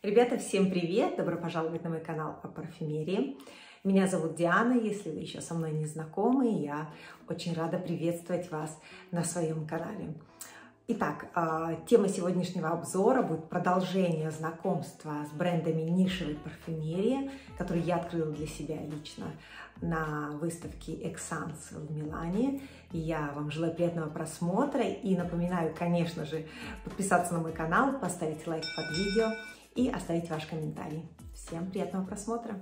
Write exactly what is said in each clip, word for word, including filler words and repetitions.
Ребята, всем привет! Добро пожаловать на мой канал о парфюмерии. Меня зовут Диана, если вы еще со мной не знакомы, я очень рада приветствовать вас на своем канале. Итак, тема сегодняшнего обзора будет продолжение знакомства с брендами нишевой парфюмерии, которые я открыла для себя лично на выставке Эксанс в Милане. И я вам желаю приятного просмотра и напоминаю, конечно же, подписаться на мой канал, поставить лайк под видео и оставить ваш комментарий. Всем приятного просмотра!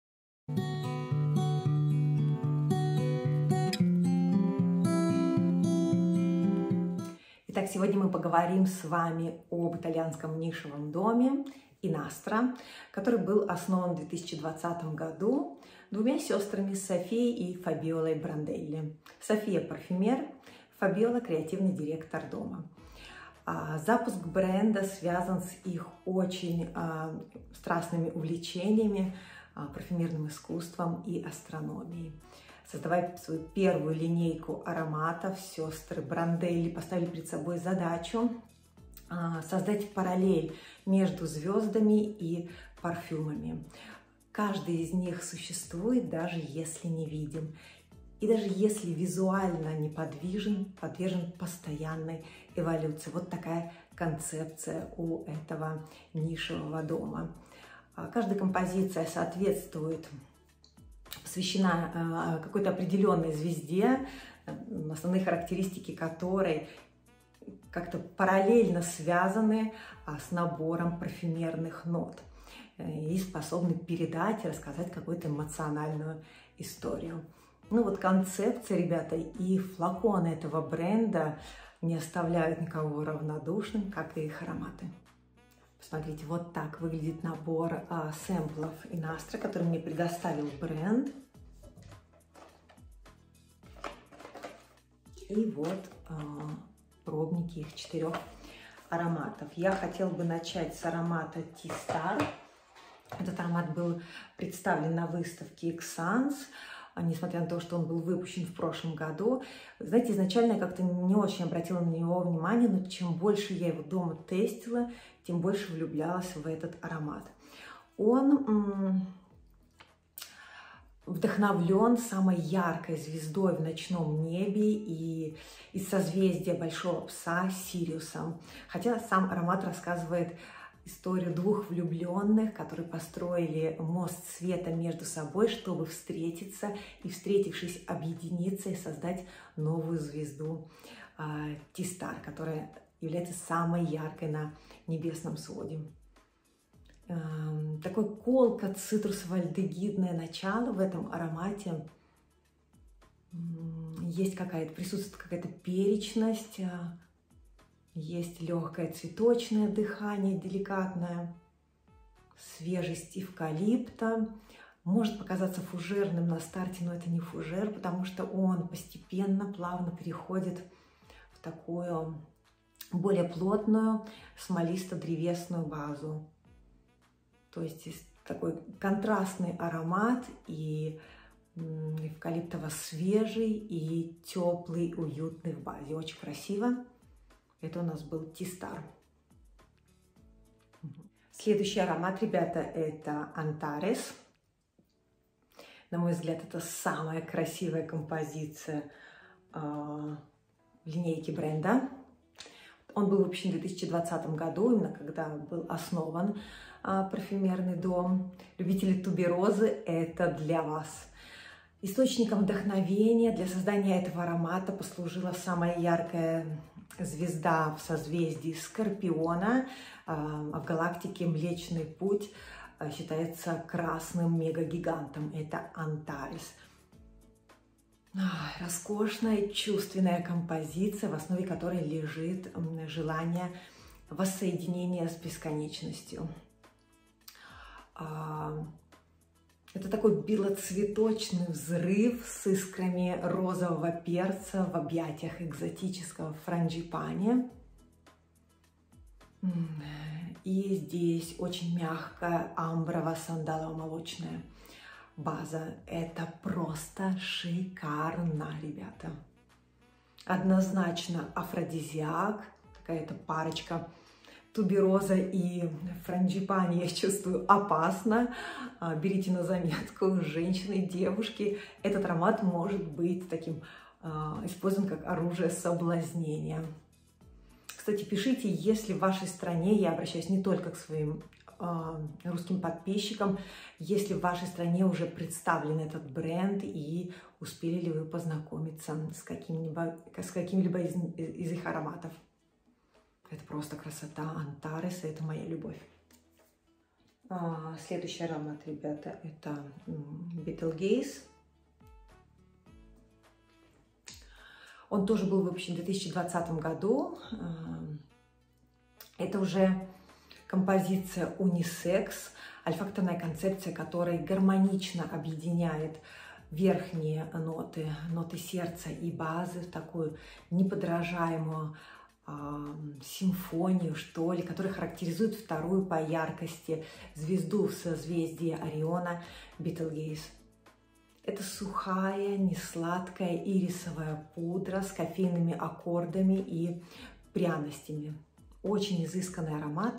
Итак, сегодня мы поговорим с вами об итальянском нишевом доме Инастра, который был основан в две тысячи двадцатом году двумя сестрами Софией и Фабиолой Бранделли. София – парфюмер, Фабиола – креативный директор дома. Запуск бренда связан с их очень а, страстными увлечениями, а, парфюмерным искусством и астрономией. Создавая свою первую линейку ароматов, сестры Бранделли поставили перед собой задачу а, создать параллель между звездами и парфюмами. Каждый из них существует, даже если не видим. И даже если визуально неподвижен, подвержен постоянной эволюции. Вот такая концепция у этого нишевого дома. Каждая композиция соответствует, посвящена какой-то определенной звезде, основные характеристики которой как-то параллельно связаны с набором парфюмерных нот и способны передать и рассказать какую-то эмоциональную историю. Ну вот концепция, ребята, и флаконы этого бренда не оставляют никого равнодушным, как и их ароматы. Посмотрите, вот так выглядит набор а, сэмплов Инастра, который мне предоставил бренд. И вот а, пробники их четырех ароматов. Я хотела бы начать с аромата T-Star. Этот аромат был представлен на выставке Эксанс. Несмотря на то, что он был выпущен в прошлом году. Знаете, изначально я как-то не очень обратила на него внимание, но чем больше я его дома тестила, тем больше влюблялась в этот аромат. Он вдохновлен самой яркой звездой в ночном небе и из созвездия Большого Пса Сириусом. Хотя сам аромат рассказывает историю двух влюбленных, которые построили мост света между собой, чтобы встретиться и, встретившись, объединиться и создать новую звезду T-Star, которая является самой яркой на небесном своде. Такое колко-цитрусово-альдегидное начало в этом аромате. Есть какая-то, присутствует какая-то перечность, есть легкое цветочное дыхание, деликатное, свежесть эвкалипта. Может показаться фужерным на старте, но это не фужер, потому что он постепенно, плавно переходит в такую более плотную смолисто-древесную базу. То есть такой контрастный аромат, и эвкалиптово-свежий, и теплый, уютный в базе. Очень красиво. Это у нас был T-Star. Следующий аромат, ребята, это Antares. На мой взгляд, это самая красивая композиция э, в линейке бренда. Он был выпущен в две тысячи двадцатом году, именно когда был основан э, парфюмерный дом. Любители туберозы, это для вас. Источником вдохновения для создания этого аромата послужила самая яркая звезда в созвездии Скорпиона, а в галактике Млечный Путь считается красным мегагигантом. Это Antares. Роскошная, чувственная композиция, в основе которой лежит желание воссоединения с бесконечностью. Это такой белоцветочный взрыв с искрами розового перца в объятиях экзотического франгипани. И здесь очень мягкая амброво-сандалово-молочная база. Это просто шикарно, ребята. Однозначно афродизиак, какая-то парочка тубероза и франгипани, я чувствую, опасно. Берите на заметку, женщины, девушки. Этот аромат может быть таким использован как оружие соблазнения. Кстати, пишите, если в вашей стране, я обращаюсь не только к своим русским подписчикам, если в вашей стране уже представлен этот бренд и успели ли вы познакомиться с каким-либо с каким-либо из, из их ароматов. Это просто красота. Антарес — это моя любовь. А, следующий аромат, ребята, это Betelgeuse. Он тоже был выпущен в две тысячи двадцатом году. Это уже композиция унисекс, альфакторная концепция, которая гармонично объединяет верхние ноты, ноты сердца и базы в такую неподражаемую э, симфонию, что ли, которая характеризует вторую по яркости звезду в созвездии Ориона Betelgeuse. Это сухая, несладкая ирисовая пудра с кофейными аккордами и пряностями. Очень изысканный аромат.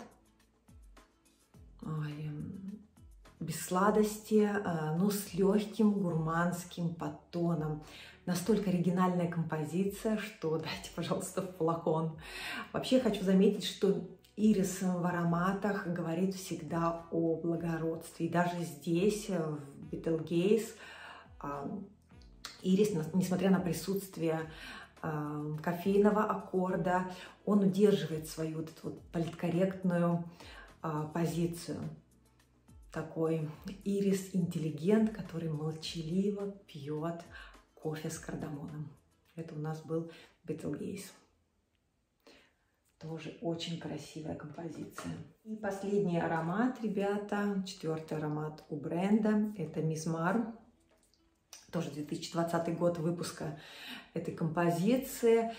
Ой, без сладости, но с легким гурманским подтоном. Настолько оригинальная композиция, что дайте, пожалуйста, флакон. Вообще хочу заметить, что ирис в ароматах говорит всегда о благородстве. И даже здесь, в Betelgeuse, ирис, несмотря на присутствие кофейного аккорда, он удерживает свою вот эту вот политкорректную позицию. Такой ирис-интеллигент, который молчаливо пьет кофе с кардамоном. Это у нас был Betelgeuse. Тоже очень красивая композиция. И последний аромат, ребята, четвертый аромат у бренда, это Mizmar. Тоже две тысячи двадцатый год выпуска этой композиции.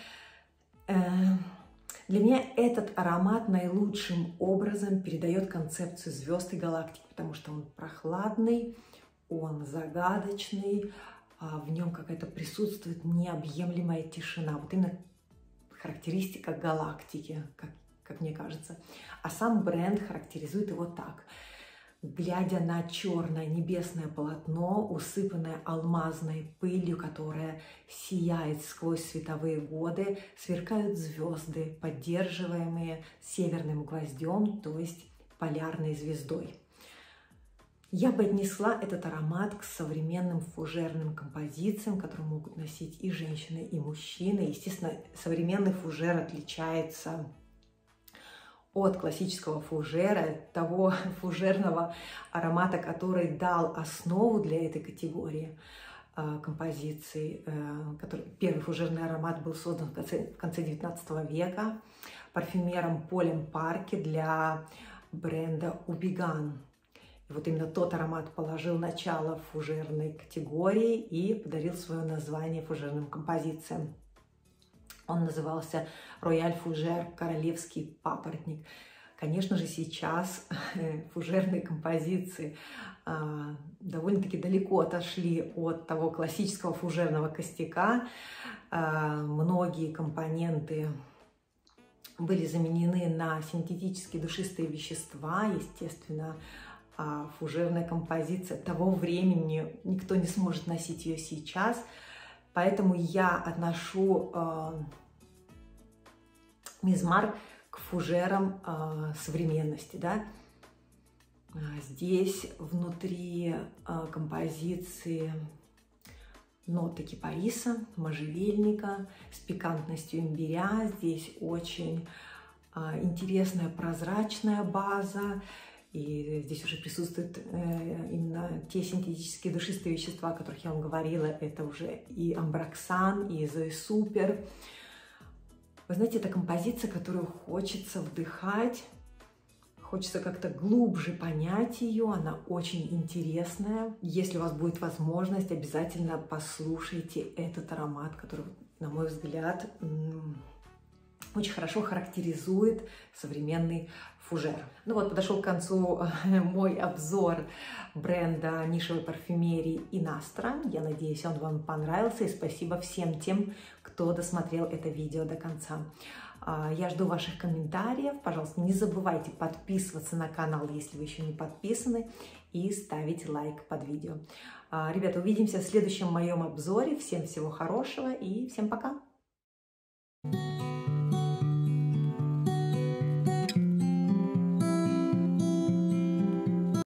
Для меня этот аромат наилучшим образом передает концепцию звезд и галактики, потому что он прохладный, он загадочный, в нем какая-то присутствует необъемлемая тишина. Вот именно характеристика галактики, как, как мне кажется. А сам бренд характеризует его так. Глядя на черное небесное полотно, усыпанное алмазной пылью, которая сияет сквозь световые годы, сверкают звезды, поддерживаемые северным гвоздем, то есть полярной звездой. Я бы отнесла этот аромат к современным фужерным композициям, которые могут носить и женщины, и мужчины. Естественно, современный фужер отличается от классического фужера, того фужерного аромата, который дал основу для этой категории э, композиций. Э, который, первый фужерный аромат был создан в конце, в конце девятнадцатого века парфюмером Полем Парки для бренда Убиган. И вот именно тот аромат положил начало фужерной категории и подарил свое название фужерным композициям. Он назывался Рояль Фужер, королевский папоротник. Конечно же, сейчас фужерные композиции а, довольно-таки далеко отошли от того классического фужерного костяка. А, многие компоненты были заменены на синтетические душистые вещества. Естественно, а, фужерная композиция того времени, никто не сможет носить ее сейчас. Поэтому я отношу э, Mizmar к фужерам э, современности. Да? Здесь внутри э, композиции ноты кипариса, можжевельника с пикантностью имбиря. Здесь очень э, интересная прозрачная база. И здесь уже присутствуют э, именно те синтетические душистые вещества, о которых я вам говорила. Это уже и амброксан, и Zoe Super. Вы знаете, это композиция, которую хочется вдыхать, хочется как-то глубже понять ее. Она очень интересная. Если у вас будет возможность, обязательно послушайте этот аромат, который, на мой взгляд, очень хорошо характеризует современный фужер. Ну вот, подошел к концу мой обзор бренда нишевой парфюмерии Inastra. Я надеюсь, он вам понравился. И спасибо всем тем, кто досмотрел это видео до конца. Я жду ваших комментариев. Пожалуйста, не забывайте подписываться на канал, если вы еще не подписаны, и ставить лайк под видео. Ребята, увидимся в следующем моем обзоре. Всем всего хорошего и всем пока!